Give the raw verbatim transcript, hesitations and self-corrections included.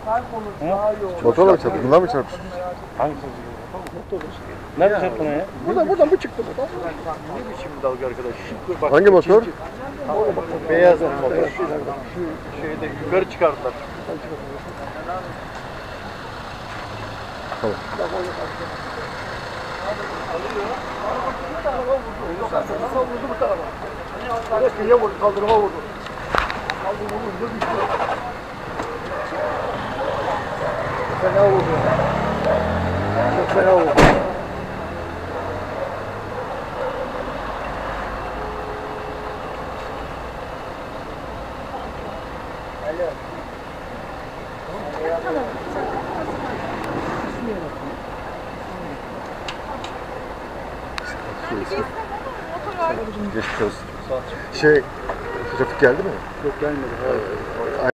Motorla mı çarptı? Bunlar mı çarpmış? Hangisi? Motor. Nerede çarptın ya? Buradan buradan bu çıktı buradan. Ne biçim dalga arkadaş? Şık bak. Hangi motor? Beyaz motor. Şu şeyde yukarı çıkardılar. Tamam. Vurdu bu tarafa. Böyle kıyıya vurdu, kaldırıma vurdu. Kaldırıma vurdu, düştü. Fena vurdu. Çok fena vurdu. Geçmiş olsun. Şey, trafik geldi mi? Yok gelmedi.